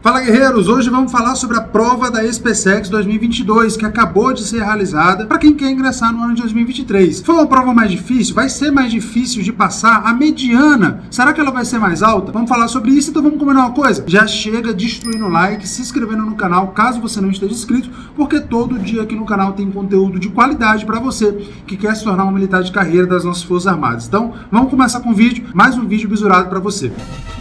Fala, guerreiros! Hoje vamos falar sobre a prova da SpaceX 2022, que acabou de ser realizada para quem quer ingressar no ano de 2023. Foi uma prova mais difícil? Vai ser mais difícil de passar? A mediana, será que ela vai ser mais alta? Vamos falar sobre isso, então vamos combinar uma coisa? Já chega destruindo o like, se inscrevendo no canal, caso você não esteja inscrito, porque todo dia aqui no canal tem conteúdo de qualidade para você que quer se tornar um militar de carreira das nossas Forças Armadas. Então, vamos começar com o vídeo, mais um vídeo bisurado para você.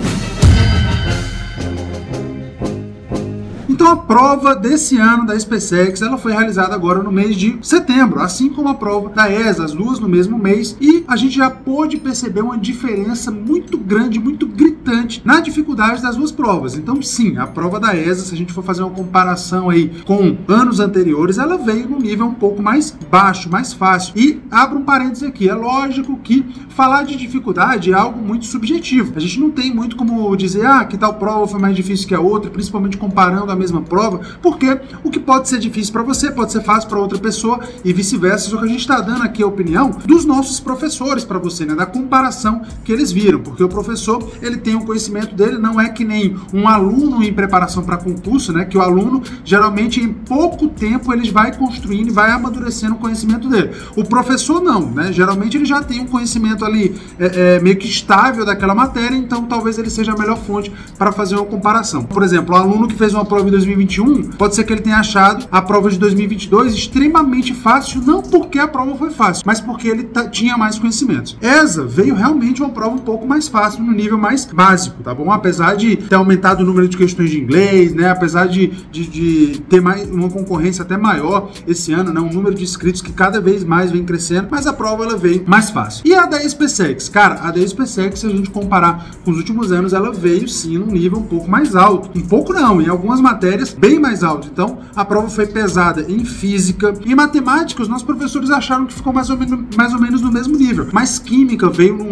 Então a prova desse ano da SpaceX, ela foi realizada agora no mês de setembro, assim como a prova da ESA, as duas no mesmo mês, e a gente já pôde perceber uma diferença muito grande, muito gritante na dificuldade das duas provas. Então sim, a prova da ESA, se a gente for fazer uma comparação aí com anos anteriores, ela veio num nível um pouco mais baixo, mais fácil. E abro um parênteses aqui, é lógico que falar de dificuldade é algo muito subjetivo. A gente não tem muito como dizer, que tal prova foi mais difícil que a outra, principalmente comparando a mesma prova, porque o que pode ser difícil para você pode ser fácil para outra pessoa e vice-versa. Só que a gente está dando aqui a opinião dos nossos professores para você, né, da comparação que eles viram, porque o professor, ele tem o conhecimento dele, não é que nem um aluno em preparação para concurso, né, que o aluno geralmente em pouco tempo ele vai construindo e vai amadurecendo o conhecimento dele. O professor não, né, geralmente ele já tem um conhecimento ali meio que estável daquela matéria, então talvez ele seja a melhor fonte para fazer uma comparação. Por exemplo, o aluno que fez uma prova em 2021, pode ser que ele tenha achado a prova de 2022 extremamente fácil, não porque a prova foi fácil, mas porque ele tinha mais conhecimentos. ESA veio realmente uma prova um pouco mais fácil, no nível mais básico, tá bom? Apesar de ter aumentado o número de questões de inglês, né? Apesar de ter mais, uma concorrência até maior esse ano, né? Um número de inscritos que cada vez mais vem crescendo, mas a prova ela veio mais fácil. E a da SpaceX? Cara, a da SpaceX, se a gente comparar com os últimos anos, ela veio sim num nível um pouco mais alto. Um pouco não, em algumas matérias bem mais alto. Então, a prova foi pesada em física. Em matemática, os nossos professores acharam que ficou mais ou menos no mesmo nível. Mas química veio num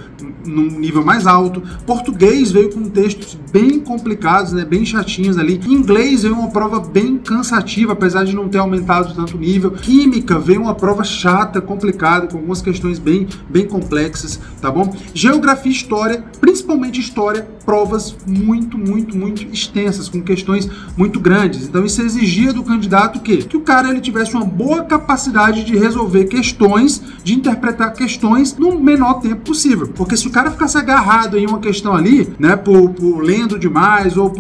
nível mais alto. Português veio com textos bem complicados, né, bem chatinhos ali. Inglês veio uma prova bem cansativa, apesar de não ter aumentado tanto o nível. Química veio uma prova chata, complicada, com algumas questões bem complexas, tá bom? Geografia e história, principalmente história, provas muito extensas, com questões muito grandes. Então isso exigia do candidato que o cara ele tivesse uma boa capacidade de resolver questões, de interpretar questões no menor tempo possível. Porque se o cara ficasse agarrado em uma questão ali, né, por lendo demais ou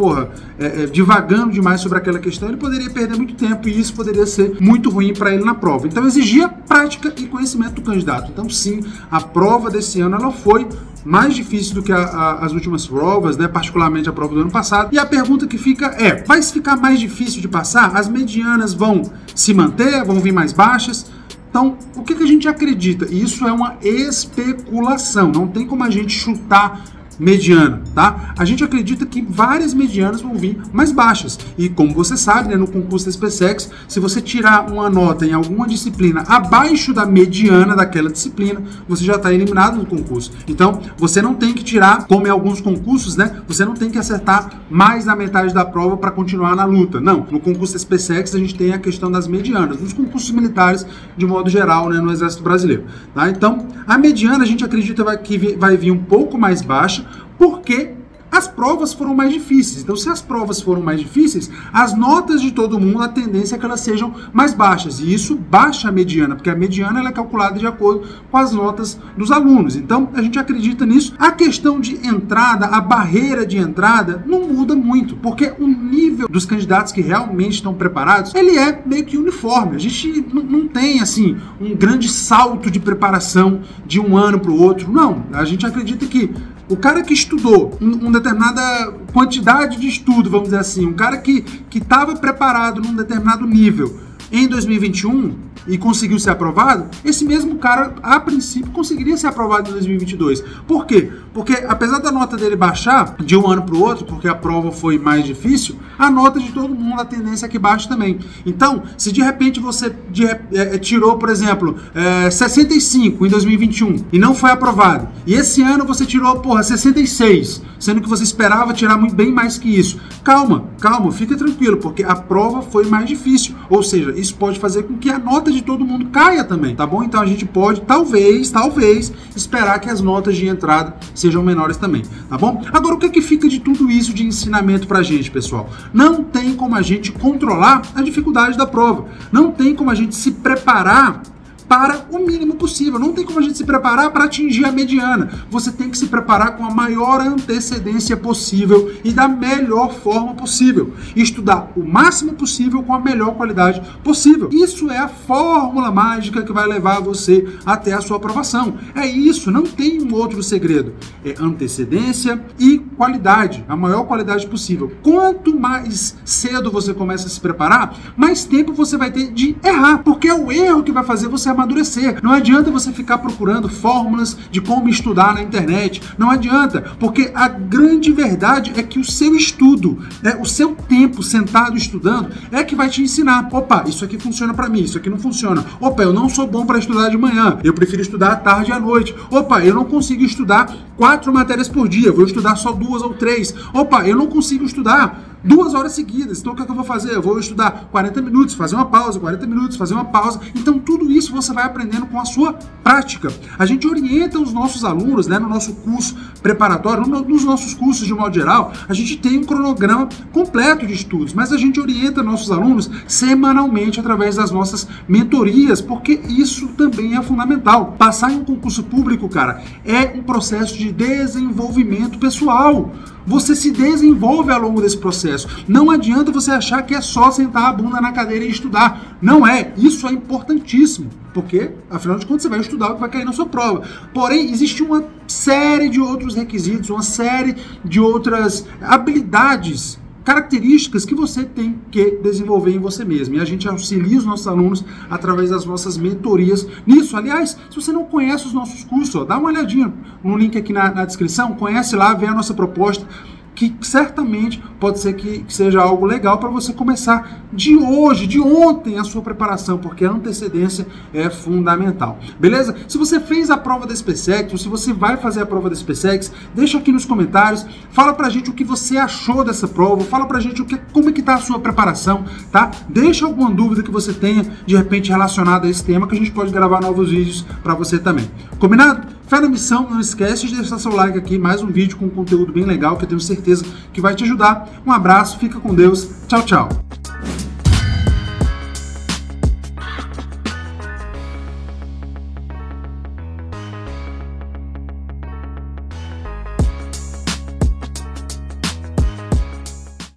divagando demais sobre aquela questão, ele poderia perder muito tempo e isso poderia ser muito ruim para ele na prova. Então exigia prática e conhecimento do candidato. Então sim, a prova desse ano ela foi mais difícil do que as últimas provas, né? Particularmente a prova do ano passado. E a pergunta que fica é, vai ficar mais difícil de passar? As medianas vão se manter? Vão vir mais baixas? Então, o que a gente acredita? Isso é uma especulação, não tem como a gente chutar mediana, tá? A gente acredita que várias medianas vão vir mais baixas. E como você sabe, né, no concurso da SpaceX, se você tirar uma nota em alguma disciplina abaixo da mediana daquela disciplina, você já está eliminado do concurso. Então, você não tem que tirar, como em alguns concursos, né? Você não tem que acertar mais da metade da prova para continuar na luta. Não. No concurso da SpaceX, a gente tem a questão das medianas. Nos concursos militares, de modo geral, né, no Exército Brasileiro. Tá? Então, a mediana a gente acredita que vai vir um pouco mais baixa, porque as provas foram mais difíceis. Então, se as provas foram mais difíceis, as notas de todo mundo, a tendência é que elas sejam mais baixas. E isso baixa a mediana, porque a mediana ela é calculada de acordo com as notas dos alunos. Então, a gente acredita nisso. A questão de entrada, a barreira de entrada, não muda muito, porque o nível dos candidatos que realmente estão preparados, ele é meio que uniforme. A gente não tem, assim, um grande salto de preparação de um ano para o outro. Não, a gente acredita que o cara que estudou uma determinada quantidade de estudo, vamos dizer assim, um cara que estava preparado num determinado nível em 2021 e conseguiu ser aprovado, esse mesmo cara, a princípio, conseguiria ser aprovado em 2022. Por quê? Porque, apesar da nota dele baixar de um ano para o outro, porque a prova foi mais difícil, a nota de todo mundo, a tendência é que baixe também. Então, se de repente você tirou, por exemplo, 65 em 2021 e não foi aprovado, e esse ano você tirou, 66, sendo que você esperava tirar bem mais que isso. Calma, fica tranquilo, porque a prova foi mais difícil. Ou seja, isso pode fazer com que a nota de todo mundo caia também, tá bom? Então a gente pode, talvez, esperar que as notas de entrada sejam menores também, tá bom? Agora, o que é que fica de tudo isso de ensinamento pra gente, pessoal? Não tem como a gente controlar a dificuldade da prova, não tem como a gente se preparar para o mínimo possível. Não tem como a gente se preparar para atingir a mediana. Você tem que se preparar com a maior antecedência possível e da melhor forma possível. E estudar o máximo possível com a melhor qualidade possível. Isso é a fórmula mágica que vai levar você até a sua aprovação. É isso, não tem um outro segredo. É antecedência e qualidade, a maior qualidade possível. Quanto mais cedo você começa a se preparar, mais tempo você vai ter de errar, porque é o erro que vai fazer você amadurecer. Não adianta você ficar procurando fórmulas de como estudar na internet. Não adianta, porque a grande verdade é que o seu estudo, o seu tempo sentado estudando é que vai te ensinar. Opa, isso aqui funciona para mim, isso aqui não funciona. Opa, eu não sou bom para estudar de manhã, eu prefiro estudar à tarde e à noite. Opa, eu não consigo estudar 4 matérias por dia, vou estudar só 2 ou 3. Opa, eu não consigo estudar 2 horas seguidas, então o que é que eu vou fazer? Eu vou estudar 40 minutos, fazer uma pausa, 40 minutos, fazer uma pausa. Então tudo isso você vai aprendendo com a sua prática. A gente orienta os nossos alunos, no nosso curso preparatório, nos nossos cursos de modo geral, a gente tem um cronograma completo de estudos, mas a gente orienta nossos alunos semanalmente através das nossas mentorias, porque isso também é fundamental. Passar em um concurso público, cara, é um processo de desenvolvimento pessoal. Você se desenvolve ao longo desse processo. Não adianta você achar que é só sentar a bunda na cadeira e estudar. Não é. Isso é importantíssimo. Porque, afinal de contas, você vai estudar o que vai cair na sua prova. Porém, existe uma série de outros requisitos, uma série de outras habilidades, características que você tem que desenvolver em você mesmo. E a gente auxilia os nossos alunos através das nossas mentorias nisso. Aliás, se você não conhece os nossos cursos, dá uma olhadinha no link aqui na descrição, conhece lá, vê a nossa proposta, que certamente pode ser que seja algo legal para você começar de hoje, de ontem, a sua preparação, porque a antecedência é fundamental. Beleza? Se você fez a prova da SpaceX, ou se você vai fazer a prova da SpaceX, deixa aqui nos comentários, fala pra gente o que você achou dessa prova, fala pra gente como é que tá a sua preparação, tá? Deixa alguma dúvida que você tenha, de repente, relacionada a esse tema, que a gente pode gravar novos vídeos para você também. Combinado? Fé na missão, não esquece de deixar seu like aqui, mais um vídeo com conteúdo bem legal que eu tenho certeza que vai te ajudar. Um abraço, fica com Deus, tchau, tchau.